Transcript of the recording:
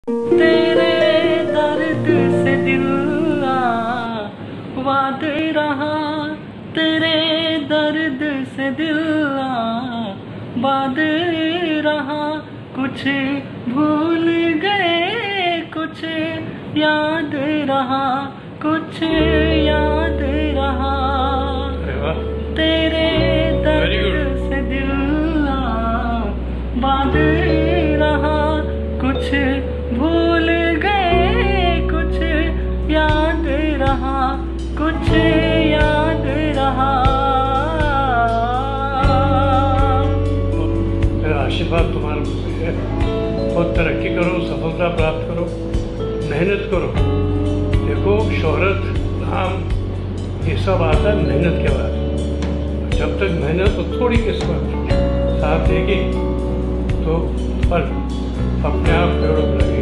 तेरे दर्द से दिल आबाद रहा, तेरे दर्द से दिल आबाद रहा। कुछ भूल गए कुछ याद रहा, कुछ याद रहा। तेरे दर्द से दिल आबाद रहा, कुछ भूल गए कुछ याद रहा, कुछ याद रहा। मेरा आशीर्वाद तुम्हारे ऊपर है। बहुत तरक्की करो, सफलता प्राप्त करो, मेहनत करो। देखो शोहरत, नाम ये सब आता है मेहनत के बाद। जब तक मेहनत और थोड़ी किस्मत साथ देगी तो फल अपने आप पेड़ों पर लगेगा।